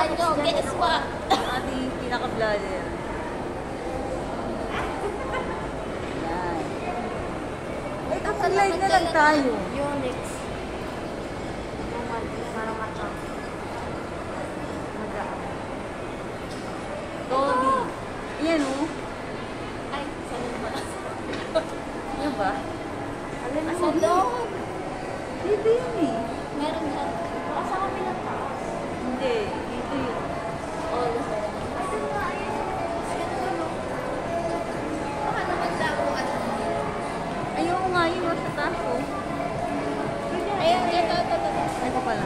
nyo, guess what? Ang ating pinaka-vlogger. Yan. Eh, kapag live na lang tayo. Unix. Parang mata. Toby. Yan o. Ay, saan ba? Yan ba? Asan doon? Dito yun eh. Meron dyan. Baka sa kami ng taas. Hindi. Dito yun. Oh, gusto ko. Asan nga, ayun. Baka naman sa ako at Ayaw nga yun o sa taas o. ayun, ito. Ito pala.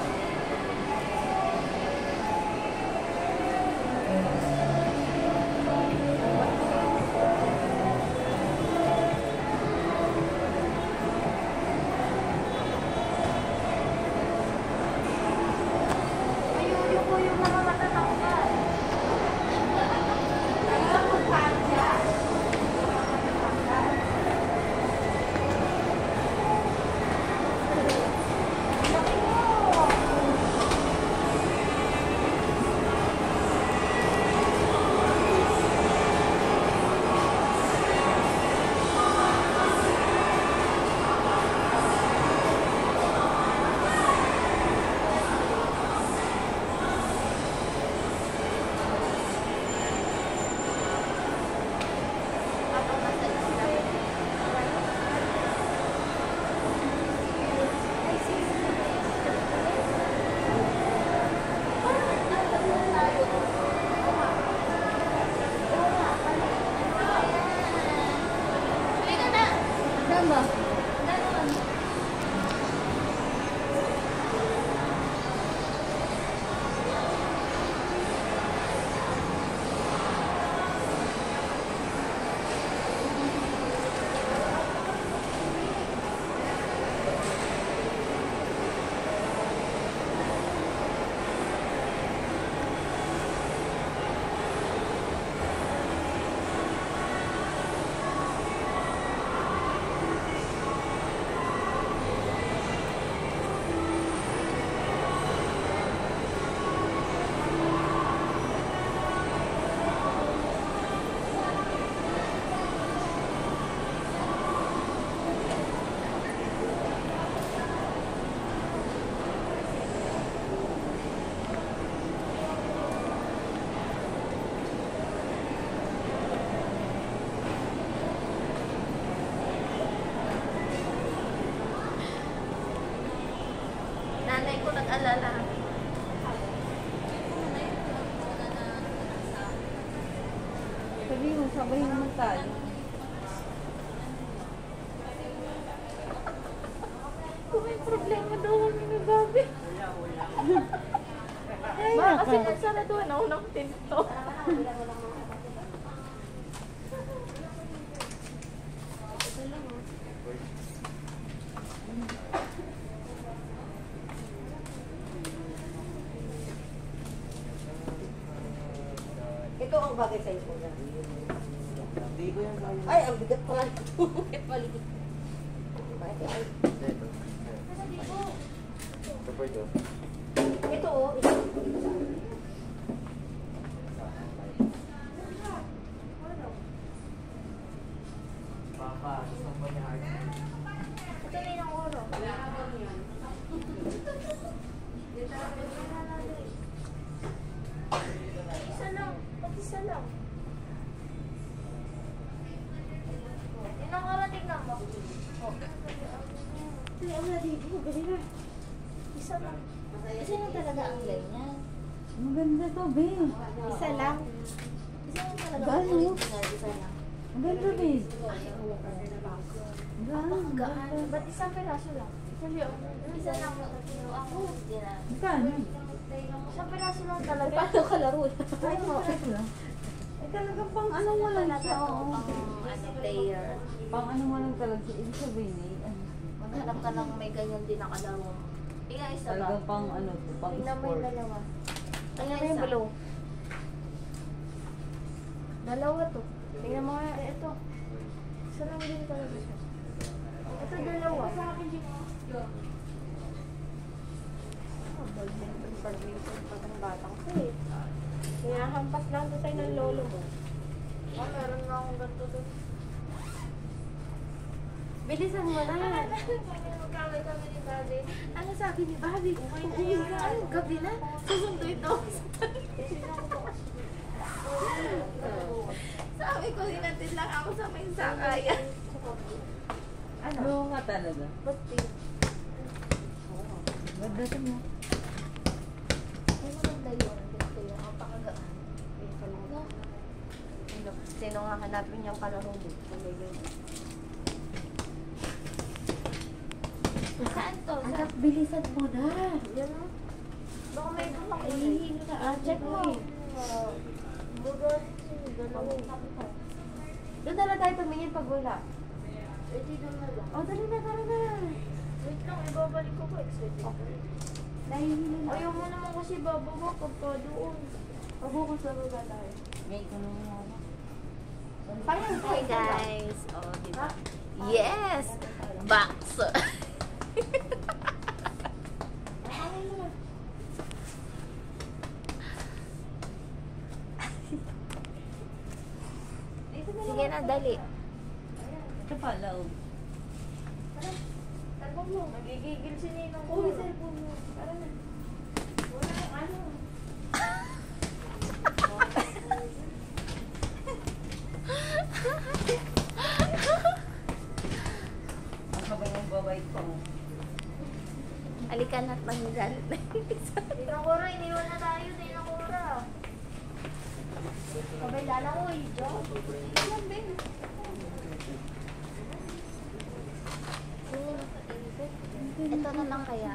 Ayun, yung po yung mga matatangkad. Saan ba? Nanay ko nag-alala. Sabi mo, sabay naman tayo. Kung may problema daw kami na gabi. Ay, Kasi nagsaraduhan ako ng pinto. Ito ang bagay sa iyo. Hindi ko yan kaya. Ay, ang bigat pala. Bakit paligid? Ay, Ito po ito. ito oh. Ito. Papa, isang ba niya? Ito na yung oro. Isa lang. Pag-isa lang. Ilang oras tingnan mo? Isa lang. Isa lang talaga ang line niya. Maganda to, be. Isa lang. Isa lang talaga ang Gano? original. Isa lang. Maganda, be. Ang gaan. Ba't isang peraso lang? Isa lang. Ako. Hindi na. Magkano? Isang peraso lang talaga. Paano ka laro? Ay, bakit lang? Eh, talaga pang ano mo lang siya, oo. Ano, player. Pang ano mo lang talaga siya. Ibig sabihin eh, ano, Maghanap ka ng may ganyan din nakalaro. Tingnan isa ba? talagang pang ano, pang Tingnan mo yung sport. dalawa. Tingnan mo yung blue. Dalawa to. Tingnan mo nga, ito. Isa lang din talaga siya. Ito dalawa. Ah, bag yan. pag-reason pag ang batang ko eh. Hinahampas lang to tayo ng lolo mo. Meron na akong ganito doon. Bilisan mo na. Magkaway kami ni Bobby. Ano sabi ni Bobby? Uuwi ka, gabi na. Susundo ito. Sabi ko, hinatid lang ako sa may sakayan. Ano? Oo nga talaga. Ba't pink? Ganda mo. Ay, maganda yun. Ganito yun. Ang pakagaan. No? Sino nga hanapin niyang kalaro mo? Saan to? Anak, bilisan mo na. Yan o. Baka may bumang Ay, hihilo na. Check mo. Bugot. Dalawa. Doon na lang tayo tumingin pag wala. Eh, di doon na lang. O, dali na, tara na. Wait lang, ibabalik ko po. Excited ako. Nahihilo na. Ayaw mo naman kasi bababa pagka doon. Pabukas na ba tayo? May ikunin mo. Parang Hi guys! Oh, diba? Yes! Box! Sige na, dali. Ito pala, oh. Talbog mo. Nagigigil si Ninong. Uy, cellphone mo. Tara na. Wala yung ano. Ang habang yung babay ko. Halika na't magigalit na yung isa. Ninakura, iniwan na tayo. Ninakura. Kabay lang, uy. Diyan. Ilan, Ben? Ito na lang kaya.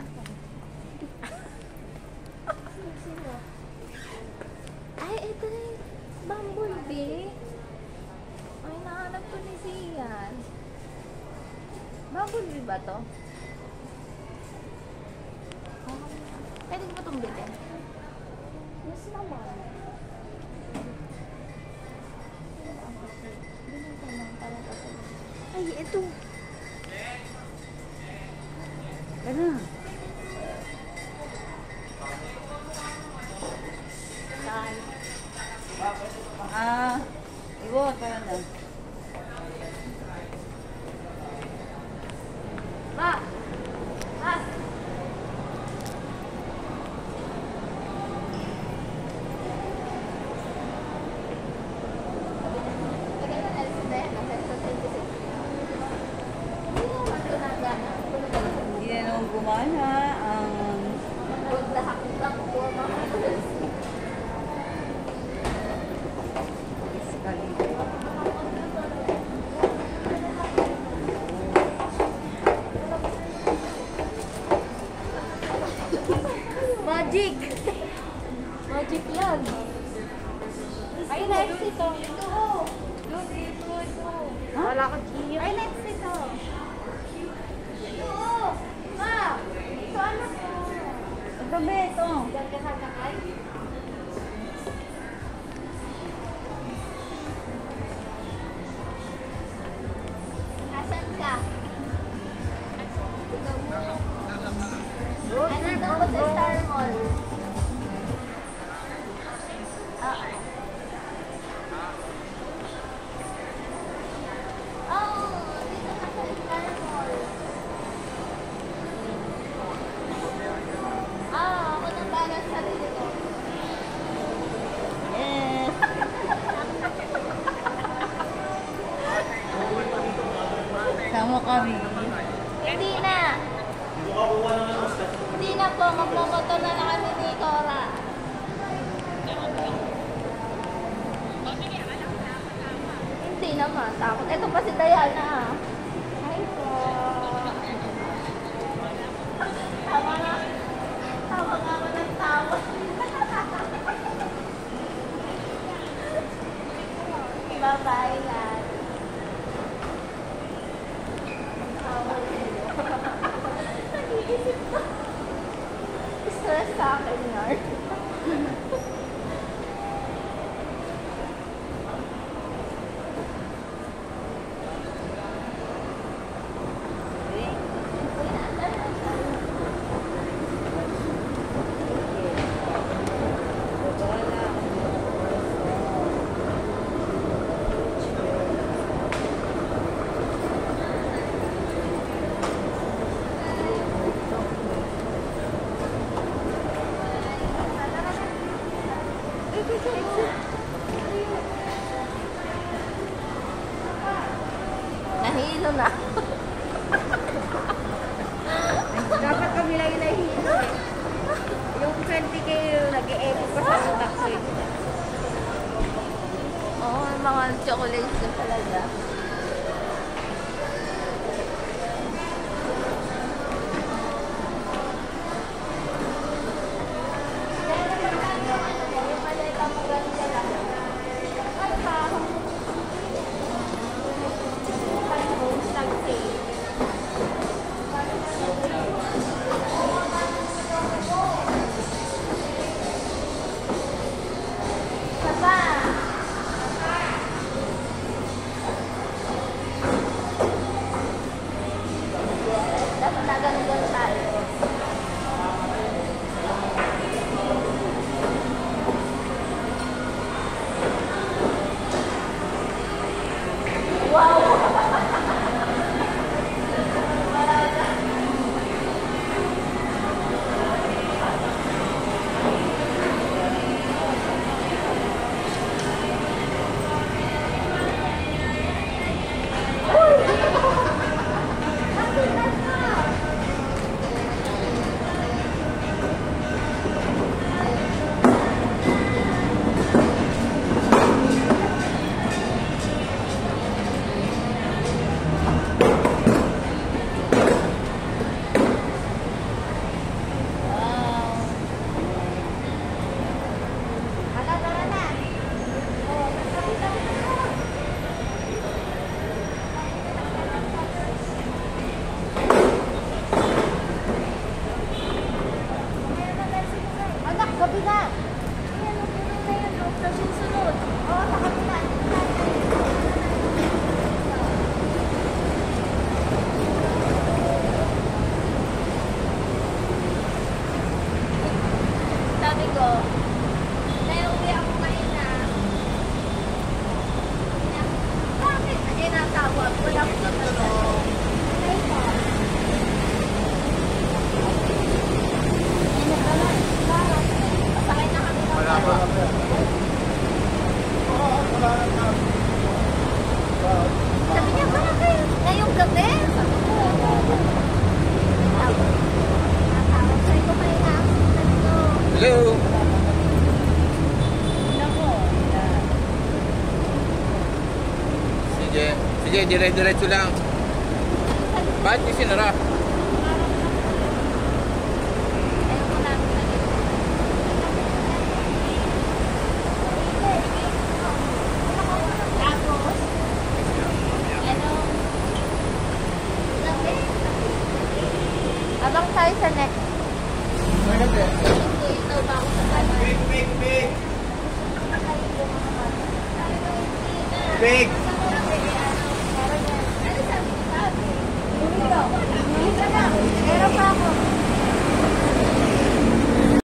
Sino? Ay, ito na yung bumblebee. Ay, nahanap ko ni Sian. Bumblebee ba to? Pwede mo itong bilhin? Yes naman. Ay, ito. Ano? Saan? Iwan ka na. Ma! Ma! Hindi na naman gumana ang escalator. Magic! Magic yan. Ay, next ito. Ito. Ito. Wala kang iyo. Ay, next ito. Ito. Ma! Ito ano to? Ang gabi ito. Diyan ka sasakay? Asan ka? Ikaw mo. Ano daw sa Star Mall? Oh, dito na sa Star Mall. Ako nang bahala sa sarili ko. Yes. Sama kami. Hindi na. Hindi na po. Magmamotor na lang kami ni Cora. Hindi naman. Takot. Ito pa si Diana. Hi po. Tawa na. Tawa nga ako ng tawa. Bye-bye, guys. Tawa niyo. Nag-iisip ko. Stress sa akin yun. Nahilo na. Dapat kami lang yung nahihilo eh. Yung 20K yung nag-e-echo pa sa utak ko eh. Oo, mga chocolates na talaga. Dapat na ganun tayo. Anak, gabi na. Ayan, puno na yan. Sa susunod. Oo, sa kabila. Sabi ko, naiuwi ako ngayon na. Bakit? Kasi natawag. Walang tutulong. Pasakay na kami ng Wala pa. Sabi niya, parang kayo ngayong gabi. Sabi ko, natawag sa'yo ko kayo na ako. Sabi ko, Hello? Sige. Sige, dire-diretso lang. Bakit yung sinara? ayaw ko namin na dito. Tapos, ano, gabi. Abang tayo sa next. Ito ba ako sa kanan? Big, big, big! Sabi ko, mga bata. Sabi ko, hindi na. Big!